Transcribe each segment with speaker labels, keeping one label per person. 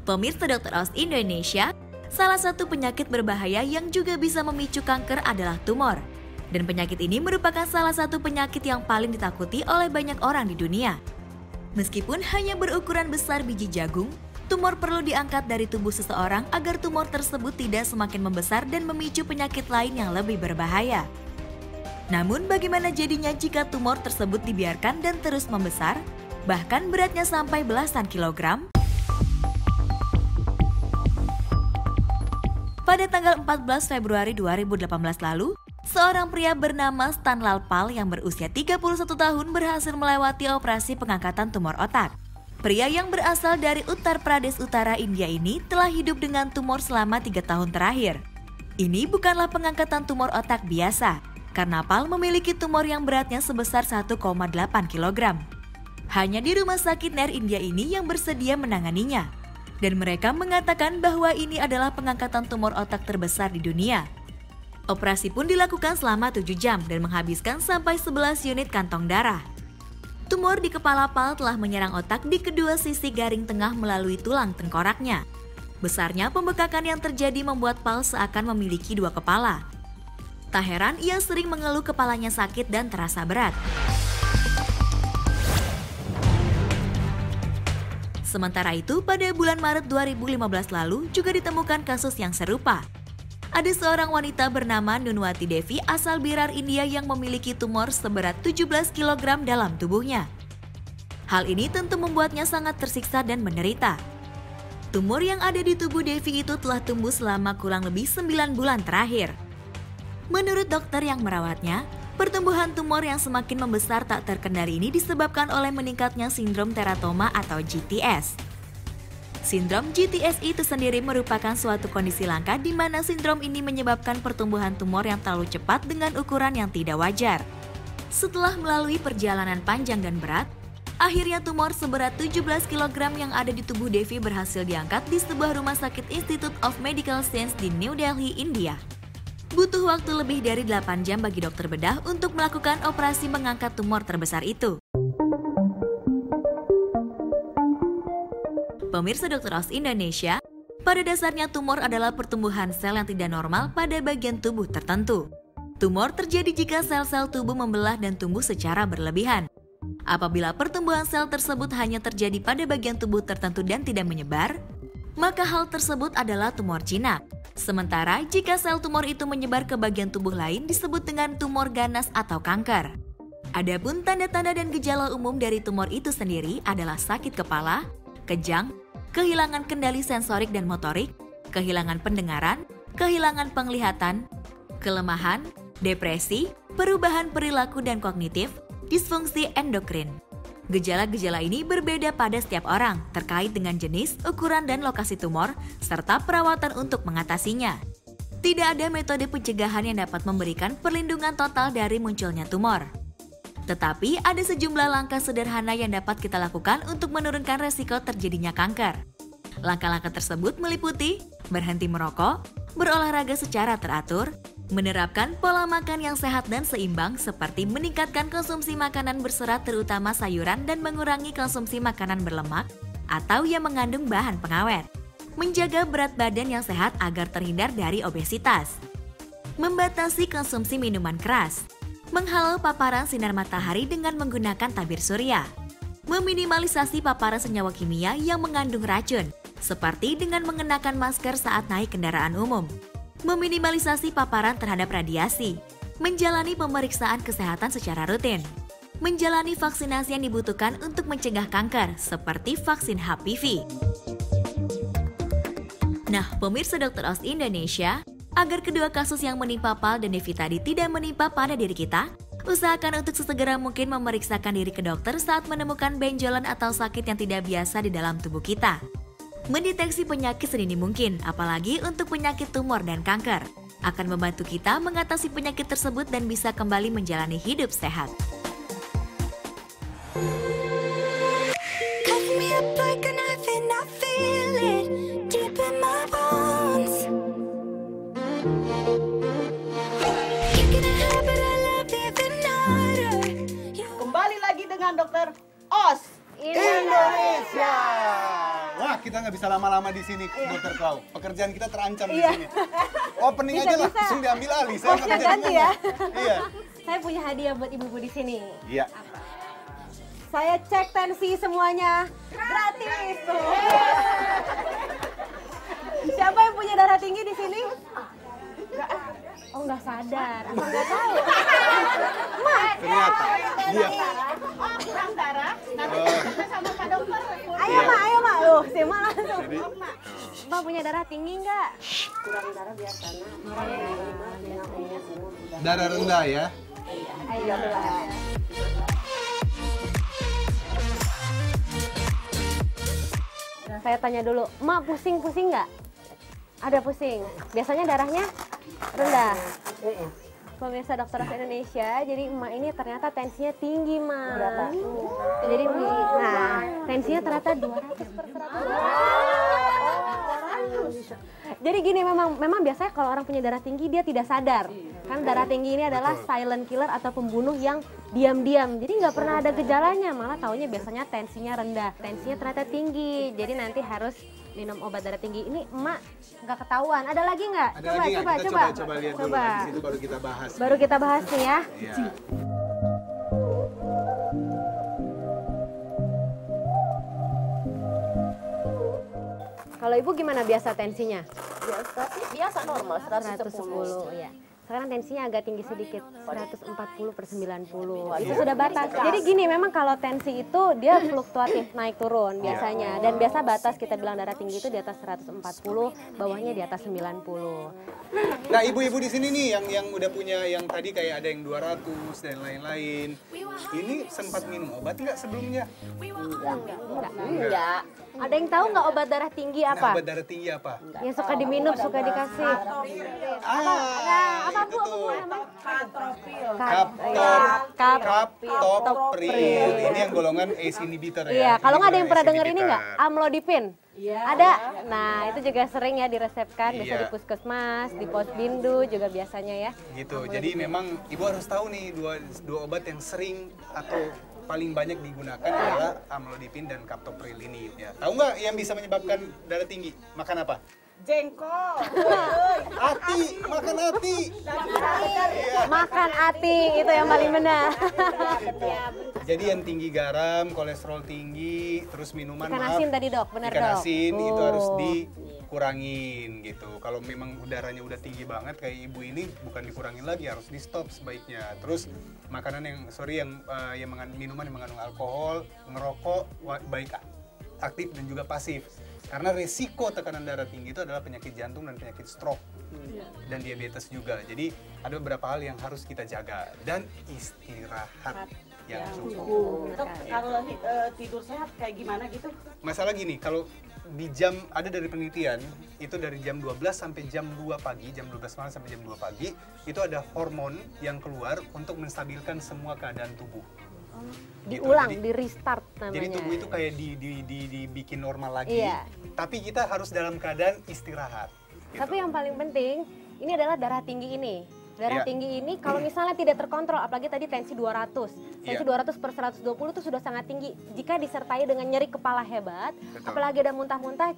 Speaker 1: Pemirsa Dr. Oz Indonesia, salah satu penyakit berbahaya yang juga bisa memicu kanker adalah tumor. Dan penyakit ini merupakan salah satu penyakit yang paling ditakuti oleh banyak orang di dunia. Meskipun hanya berukuran besar biji jagung, tumor perlu diangkat dari tubuh seseorang agar tumor tersebut tidak semakin membesar dan memicu penyakit lain yang lebih berbahaya. Namun bagaimana jadinya jika tumor tersebut dibiarkan dan terus membesar, bahkan beratnya sampai belasan kilogram? Pada tanggal 14 Februari 2018 lalu, seorang pria bernama Stan Lalpal yang berusia 31 tahun berhasil melewati operasi pengangkatan tumor otak. Pria yang berasal dari Uttar Pradesh Utara India ini telah hidup dengan tumor selama 3 tahun terakhir. Ini bukanlah pengangkatan tumor otak biasa, karena Pal memiliki tumor yang beratnya sebesar 1,8 kg. Hanya di Rumah Sakit NER India ini yang bersedia menanganinya. Dan mereka mengatakan bahwa ini adalah pengangkatan tumor otak terbesar di dunia. Operasi pun dilakukan selama 7 jam dan menghabiskan sampai 11 unit kantong darah. Tumor di kepala Pal telah menyerang otak di kedua sisi garing tengah melalui tulang tengkoraknya. Besarnya pembekakan yang terjadi membuat Pal seakan memiliki 2 kepala. Tak heran ia sering mengeluh kepalanya sakit dan terasa berat. Sementara itu, pada bulan Maret 2015 lalu juga ditemukan kasus yang serupa. Ada seorang wanita bernama Nunwati Devi asal Birar, India yang memiliki tumor seberat 17 kg dalam tubuhnya. Hal ini tentu membuatnya sangat tersiksa dan menderita. Tumor yang ada di tubuh Devi itu telah tumbuh selama kurang lebih 9 bulan terakhir. Menurut dokter yang merawatnya, pertumbuhan tumor yang semakin membesar tak terkendali ini disebabkan oleh meningkatnya sindrom teratoma atau GTS. Sindrom GTS itu sendiri merupakan suatu kondisi langka di mana sindrom ini menyebabkan pertumbuhan tumor yang terlalu cepat dengan ukuran yang tidak wajar. Setelah melalui perjalanan panjang dan berat, akhirnya tumor seberat 17 kg yang ada di tubuh Devi berhasil diangkat di sebuah rumah sakit Institute of Medical Science di New Delhi, India. Butuh waktu lebih dari 8 jam bagi dokter bedah untuk melakukan operasi mengangkat tumor terbesar itu. Pemirsa Dr. Oz Indonesia, pada dasarnya tumor adalah pertumbuhan sel yang tidak normal pada bagian tubuh tertentu. Tumor terjadi jika sel-sel tubuh membelah dan tumbuh secara berlebihan. Apabila pertumbuhan sel tersebut hanya terjadi pada bagian tubuh tertentu dan tidak menyebar, maka hal tersebut adalah tumor jinak. Sementara jika sel tumor itu menyebar ke bagian tubuh lain disebut dengan tumor ganas atau kanker. Adapun tanda-tanda dan gejala umum dari tumor itu sendiri adalah sakit kepala, kejang, kehilangan kendali sensorik dan motorik, kehilangan pendengaran, kehilangan penglihatan, kelemahan, depresi, perubahan perilaku dan kognitif, disfungsi endokrin. Gejala-gejala ini berbeda pada setiap orang terkait dengan jenis, ukuran, dan lokasi tumor, serta perawatan untuk mengatasinya. Tidak ada metode pencegahan yang dapat memberikan perlindungan total dari munculnya tumor. Tetapi ada sejumlah langkah sederhana yang dapat kita lakukan untuk menurunkan resiko terjadinya kanker. Langkah-langkah tersebut meliputi berhenti merokok, berolahraga secara teratur, menerapkan pola makan yang sehat dan seimbang seperti meningkatkan konsumsi makanan berserat terutama sayuran dan mengurangi konsumsi makanan berlemak atau yang mengandung bahan pengawet. Menjaga berat badan yang sehat agar terhindar dari obesitas. Membatasi konsumsi minuman keras. Menghalau paparan sinar matahari dengan menggunakan tabir surya. Meminimalisasi paparan senyawa kimia yang mengandung racun, seperti dengan mengenakan masker saat naik kendaraan umum. Meminimalisasi paparan terhadap radiasi, menjalani pemeriksaan kesehatan secara rutin, menjalani vaksinasi yang dibutuhkan untuk mencegah kanker seperti vaksin HPV. Nah, pemirsa Dr. Oz Indonesia, agar kedua kasus yang menimpa Pal dan Devi tadi tidak menimpa pada diri kita, usahakan untuk sesegera mungkin memeriksakan diri ke dokter saat menemukan benjolan atau sakit yang tidak biasa di dalam tubuh kita. Mendeteksi penyakit sedini mungkin, apalagi untuk penyakit tumor dan kanker, akan membantu kita mengatasi penyakit tersebut dan bisa kembali menjalani hidup sehat.
Speaker 2: Kembali lagi dengan Dr. Oz Indonesia.
Speaker 3: Wah,
Speaker 2: kita nggak bisa lama-lama di sini, Dokter Klau. Pekerjaan kita terancam di sini. Opening aja lah, langsung diambil alih. Saya nggak bisa
Speaker 3: ganti ya.
Speaker 2: Iya.
Speaker 3: Saya punya hadiah buat ibu-ibu di sini.
Speaker 2: Iya.
Speaker 3: Saya cek tensi semuanya gratis. Siapa yang punya darah tinggi di sini? Oh, nggak sadar. Apa nggak tahu?
Speaker 2: Ternyata dia.
Speaker 4: Kurang darah, nanti kita sama Pak Dokter.
Speaker 3: Ayo mak, loh, si mak langsung. Mbak punya darah tinggi nggak?
Speaker 4: Kurang darah biasa.
Speaker 2: Darah rendah ya.
Speaker 3: Ayo Mbak. Nah, saya tanya dulu, Mak pusing-pusing nggak? Ada pusing. Biasanya darahnya rendah. Pemirsa Dokter Ros Indonesia, jadi emak ini ternyata tensinya tinggi, Mak. Berapa? Jadi, nah, tensinya ternyata 200/100. Jadi gini, memang biasanya kalau orang punya darah tinggi dia tidak sadar. Kan darah tinggi ini adalah silent killer atau pembunuh yang diam-diam. Jadi nggak pernah ada gejalanya, malah taunya biasanya tensinya rendah. Tensinya ternyata tinggi, jadi nanti harus minum obat darah tinggi. Ini emak nggak ketahuan. Ada lagi nggak?
Speaker 2: Ada lagi nggak? Kita coba lihat dulu.
Speaker 3: Coba.
Speaker 2: Di situ baru kita bahas.
Speaker 3: Baru kita bahas nih ya.
Speaker 2: Iya.
Speaker 3: Kalau ibu gimana biasa tensinya?
Speaker 4: Biasa normal 110.
Speaker 3: 110 ya. Sekarang tensinya agak tinggi sedikit, 140/90. Itu sudah batas. Jadi gini, memang kalau tensi itu dia fluktuatif, naik turun biasanya. Dan biasa batas kita bilang darah tinggi itu di atas 140, bawahnya di atas 90.
Speaker 2: Nah, ibu-ibu di sini nih yang udah punya yang tadi kayak ada yang 200 dan lain-lain. Ini sempat minum obat nggak sebelumnya?
Speaker 3: Enggak. Ada yang tahu nggak obat darah tinggi
Speaker 2: Nah,
Speaker 3: apa?
Speaker 2: obat darah tinggi apa?
Speaker 3: Yang suka diminum, suka dikasih. Apa bu?
Speaker 2: Kaptopril. Ini yang golongan ACE inhibitor ya.
Speaker 3: Iya, kalau nggak ada yang pernah
Speaker 2: ACE
Speaker 3: denger ini nggak?
Speaker 2: inhibitor.
Speaker 3: Amlodipin. Ada. Nah, itu juga sering ya diresepkan, biasa
Speaker 2: Iya.
Speaker 3: di puskesmas, di posbindu juga biasanya ya.
Speaker 2: Gitu. Jadi memang ibu harus tahu nih dua obat yang sering atau paling banyak digunakan adalah amlodipin dan kaptopril ini ya. Tahu nggak yang bisa menyebabkan darah tinggi? Makan apa?
Speaker 4: Jengkol.
Speaker 2: Ati, makan ati. Iya.
Speaker 3: Makan ati itu yang paling benar.
Speaker 2: Jadi yang tinggi garam, kolesterol tinggi, terus minuman
Speaker 3: Ikan asin tadi dok, benar
Speaker 2: ikan
Speaker 3: dok.
Speaker 2: asin itu harus
Speaker 3: Oh.
Speaker 2: dikurangin gitu. Kalau memang udaranya udah tinggi banget kayak ibu ini, bukan dikurangin lagi, harus di stop sebaiknya. Terus makanan minuman yang mengandung alkohol, ngerokok, baik aktif dan juga pasif. Karena resiko tekanan darah tinggi itu adalah penyakit jantung dan penyakit stroke dan diabetes juga. Jadi ada beberapa hal yang harus kita jaga dan istirahat yang cukup.
Speaker 4: Dok, kalau tidur sehat kayak gimana gitu?
Speaker 2: Masalah gini, kalau di jam ada dari penelitian itu dari jam 12 sampai jam 2 pagi, jam 12 malam sampai jam 2 pagi itu ada hormon yang keluar untuk menstabilkan semua keadaan tubuh.
Speaker 3: Diulang,
Speaker 2: Jadi-
Speaker 3: di restart namanya.
Speaker 2: Jadi tubuh itu kayak dibikin normal lagi.
Speaker 3: Iya.
Speaker 2: Tapi kita harus dalam keadaan istirahat. gitu.
Speaker 3: Tapi yang paling penting, ini adalah darah tinggi ini. Darah
Speaker 2: Iya.
Speaker 3: tinggi ini kalau misalnya tidak terkontrol, apalagi tadi tensi 200. Tensi
Speaker 2: Iya.
Speaker 3: 200/120 itu sudah sangat tinggi. Jika disertai dengan nyeri kepala hebat,
Speaker 2: Betul.
Speaker 3: apalagi ada muntah-muntah,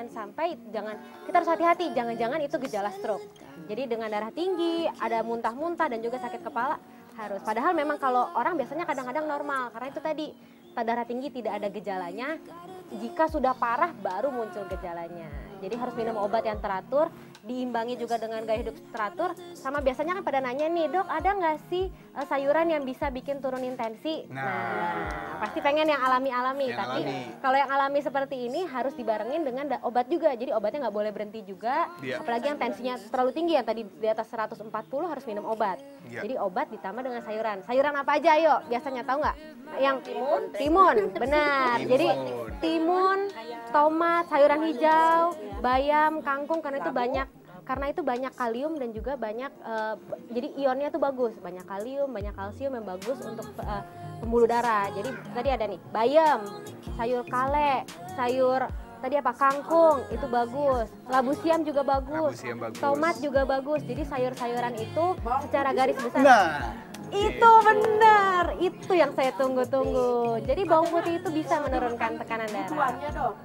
Speaker 3: kita harus hati-hati, jangan-jangan itu gejala stroke. Jadi dengan darah tinggi, ada muntah-muntah dan juga sakit kepala, harus. Padahal memang kalau orang biasanya kadang-kadang normal, karena itu tadi darah tinggi tidak ada gejalanya. Jika sudah parah baru muncul gejalanya. Jadi harus minum obat yang teratur, diimbangi juga dengan gaya hidup teratur. Sama biasanya kan pada nanya nih, dok ada nggak sih sayuran yang bisa bikin turunin tensi? Nah, pasti pengen yang alami-alami.
Speaker 2: Yang
Speaker 3: Tapi
Speaker 2: alami.
Speaker 3: kalau yang alami seperti ini harus dibarengin dengan obat juga. Jadi obatnya nggak boleh berhenti juga.
Speaker 2: Iya.
Speaker 3: Apalagi yang tensinya terlalu tinggi, yang tadi di atas 140 harus minum obat.
Speaker 2: Iya.
Speaker 3: Jadi obat ditambah dengan sayuran. Sayuran apa aja ayo? Biasanya tahu nggak? Yang timun, benar.
Speaker 2: Timun.
Speaker 3: Jadi timun, tomat, sayuran hijau, bayam, kangkung karena itu banyak kalium dan juga banyak jadi ionnya tuh bagus, banyak kalium, banyak kalsium yang bagus untuk pembuluh darah. Jadi tadi ada nih bayam, sayur kale, sayur tadi apa kangkung itu bagus, labu siam juga bagus,
Speaker 2: Labu siam bagus.
Speaker 3: tomat juga bagus. Jadi sayur-sayuran itu secara garis besar
Speaker 2: Nah,
Speaker 3: itu benar, itu yang saya tunggu-tunggu. Jadi bawang putih itu bisa menurunkan tekanan darah.
Speaker 4: Tuannya dok.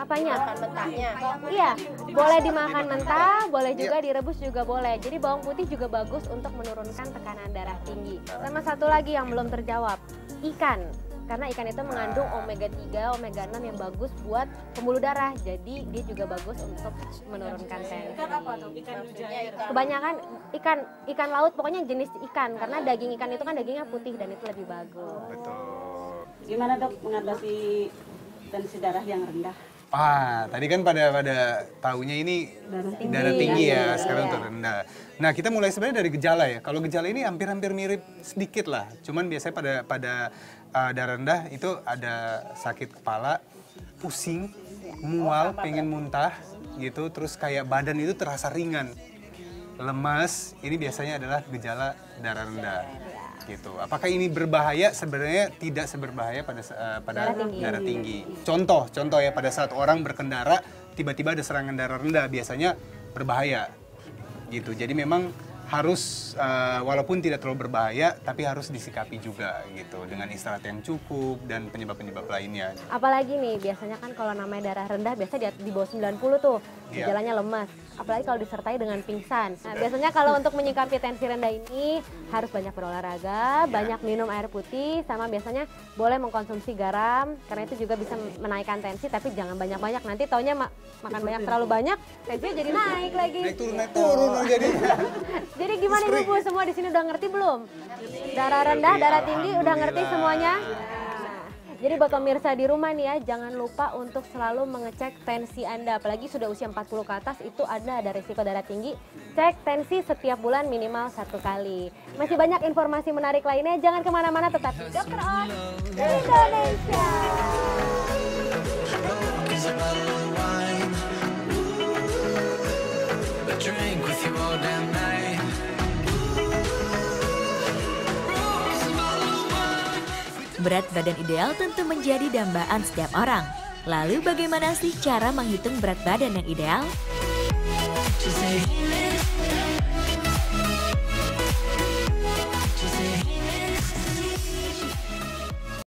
Speaker 3: Apanya?
Speaker 4: Makan mentahnya.
Speaker 3: Iya, boleh dimakan mentah, boleh juga direbus juga boleh. Jadi bawang putih juga bagus untuk menurunkan tekanan darah tinggi. Sama satu lagi yang belum terjawab, ikan. Karena ikan itu mengandung omega 3, omega 6 yang bagus buat pembuluh darah. Jadi dia juga bagus untuk menurunkan tensi.
Speaker 5: Ikan apa tuh? Ikan mujair.
Speaker 3: Kebanyakan ikan laut, pokoknya jenis ikan. Karena daging ikan itu kan dagingnya putih dan itu lebih bagus.
Speaker 2: Betul.
Speaker 5: Gimana dok mengatasi tensi darah yang rendah?
Speaker 2: Tadi kan pada taunya ini darah tinggi ya, sekarang untuk rendah. Nah, kita mulai sebenarnya dari gejala ya. Kalau gejala ini hampir mirip sedikit lah. Cuman biasanya pada darah rendah itu ada sakit kepala, pusing, mual, pengen muntah gitu, terus kayak badan itu terasa ringan, lemas. Ini biasanya adalah gejala darah rendah. Gitu. Apakah ini berbahaya? Sebenarnya tidak seberbahaya pada darah tinggi. Contoh ya, pada saat orang berkendara tiba-tiba ada serangan darah rendah, biasanya berbahaya. Gitu. Jadi memang harus walaupun tidak terlalu berbahaya tapi harus disikapi juga gitu dengan istirahat yang cukup dan penyebab-penyebab lainnya.
Speaker 3: Apalagi nih biasanya kan kalau namanya darah rendah biasa di bawah 90 tuh gejalanya lemas. Apalagi kalau disertai dengan pingsan. Nah, biasanya kalau untuk menyikapi tensi rendah ini harus banyak berolahraga, banyak minum air putih, sama biasanya boleh mengkonsumsi garam karena itu juga bisa menaikkan tensi, tapi jangan banyak-banyak. Nanti taunya makan banyak terlalu banyak, tensinya jadi naik lagi.
Speaker 2: Naik turun jadi.
Speaker 3: Jadi gimana Ibu semua di sini udah ngerti belum? Darah rendah, darah tinggi udah ngerti semuanya? Jadi buat pemirsa di rumah nih ya, jangan lupa untuk selalu mengecek tensi Anda. Apalagi sudah usia 40 ke atas, itu Anda ada risiko darah tinggi. Cek tensi setiap bulan minimal 1 kali. Masih banyak informasi menarik lainnya, jangan kemana-mana, tetap di Dokter On Indonesia.
Speaker 1: Berat badan ideal tentu menjadi dambaan setiap orang. Lalu bagaimana sih cara menghitung berat badan yang ideal?